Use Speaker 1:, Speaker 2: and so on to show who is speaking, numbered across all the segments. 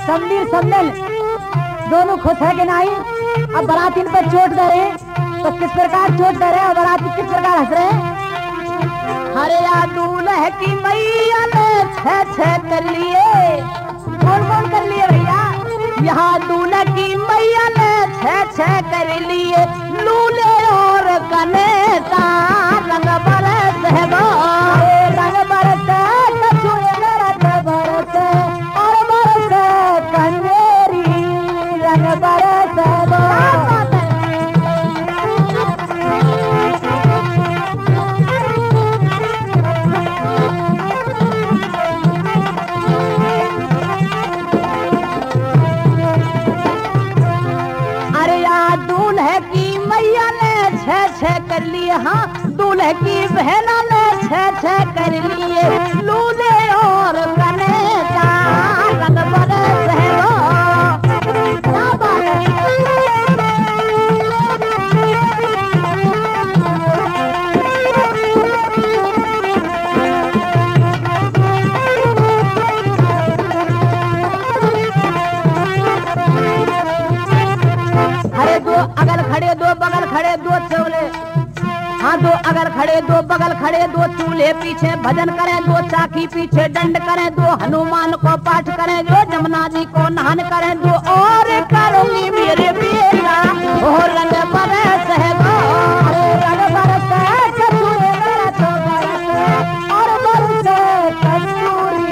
Speaker 1: समदीर समदल दोनों खुश है कि नहीं? अब बाराती इन पर चोट दे रहे तो किस प्रकार चोट दे रहे और बाराती किस प्रकार हंस रहे हैं?
Speaker 2: अरे या दूल्हे की मैया ने छे कर लिए।
Speaker 1: कौन कौन कर लिए भैया?
Speaker 2: यहाँ दूल्हे की मैया ने छे कर लिए। लूले और कनेता रंग बरस है गो,
Speaker 1: रंग बरस कछुए रंग बरस और बरस कनेरी रंग बरस गो।
Speaker 2: छे कर लिए। हाँ दूल्हे की बहना ने छे कर लिए। लूले और कनेता रंग बरस है गो। क्या बात है? अरे दो अगल खड़े दो बगल खड़े दो चौले। हाँ दो अगल खड़े दो बगल खड़े दो चूल्हे पीछे भजन करें। दो चाकी पीछे दंड करें। दो हनुमान को पाठ करें। दो जमुना जी को नहन करें। दो और करूंगी मेरे बेटा ओ रंग बरस है गो।
Speaker 1: रंग बरस कछुए रंग बरस और बरस कस्तूरी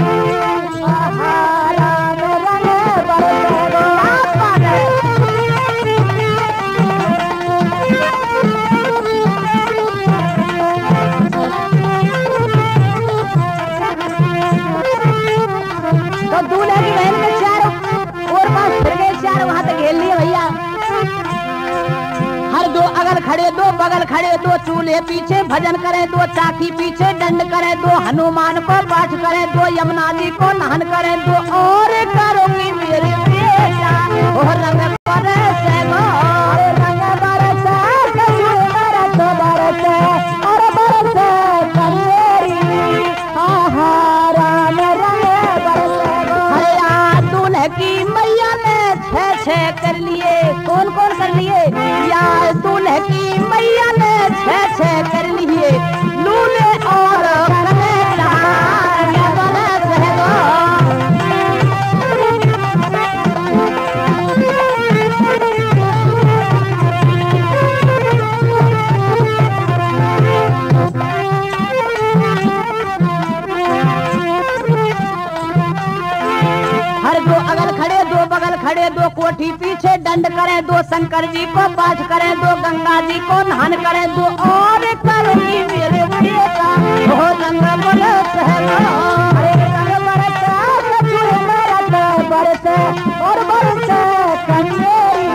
Speaker 1: रंग बरस गो।
Speaker 2: तो दूल्हे की बहन के चारों और पास फिर गए चारों वहां तक घेर लिए भैया। हर दो अगल खड़े दो बगल खड़े दो चूल्हे पीछे भजन करें। दो चाकी पीछे दंड करें। दो हनुमान को पाठ करें। दो यमुना जी को नहन करें। दो और करूंगी मेरे बेटा ओ रंग बरस है गो।
Speaker 1: रंग बरस कछुए रंग बरस और बरस कनेरी राम रंग बरस गो।
Speaker 2: हया दूल्हे की मैया ने छे कर लिए।
Speaker 1: कौन कौन कर लिए?
Speaker 2: या दूल्हे की मैया ने छे कर लिए। लूले और कनेता रंग बरस है गो। हर दो अगल खड़े दो बगल खड़े दो कोठी पीछे दंड करें। दो शंकर जी को पाठ करें। दो गंगा जी को नहन करें। दो और करूंगी मेरे बेटा ओ रंग बरस है गो।
Speaker 1: रंग बरस कछुए रंग बरस और बरस कनेरी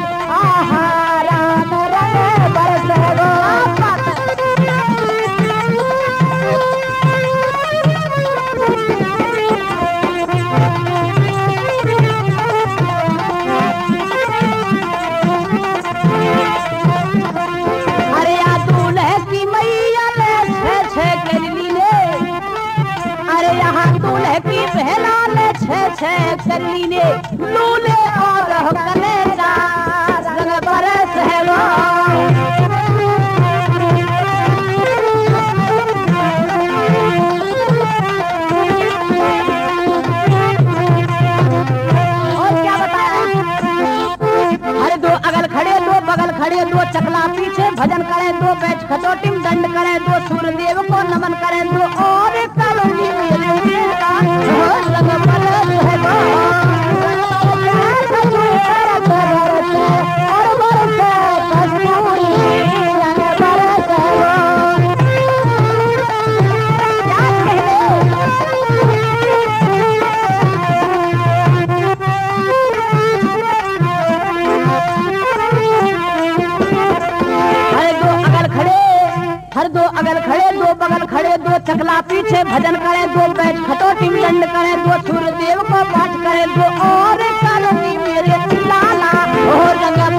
Speaker 1: राम रंग बरस गो।
Speaker 2: अरे या दूल्हे की मैया ने छे कर लिए। अरे यहाँ दूल्हे की बहना ने छे कर लिए। लूले और कनेता रंग बरस है गो। और क्या बताया? हर दो अगल खड़े दो बगल खड़े दो चकला पीछे भजन करें। दो बैठ खटोटी में दंड करें। दो सूर्यदेव को नमन करें। दो और करूंगी मेरे बेटा ओ रंग बरस है गो।
Speaker 1: रंग बरस और बरस कस्तूरी रंग बरस गो।
Speaker 2: क्या कहने? हर दो अगल खड़े दो बगल खड़े दो चकला पीछे भजन करें। दो बैठ खटोटी में दंड करें। दो सूर्यदेव को पाठ करें। दो और करूंगी मेरे लाला ओ रंग